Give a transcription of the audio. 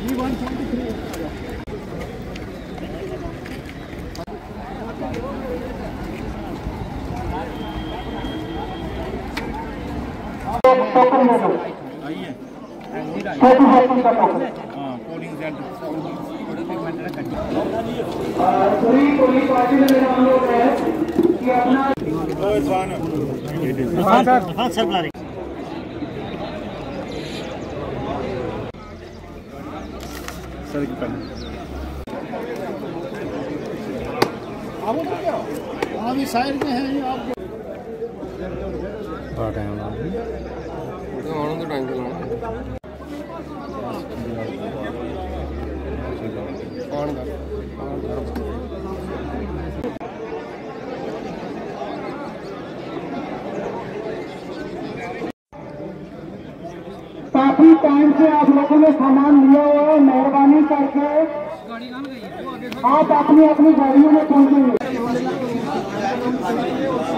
Polling centre police party पार्टी में हम लोग है कि अपना सर बुला रहे सर अभी साइड में है आपको टाइम तो टाइम चलाना काफी टाइम से आप लोगों ने सामान लिया हुआ है, मेहरबानी करके आप अपनी अपनी गाड़ियों में पहुंचेंगे।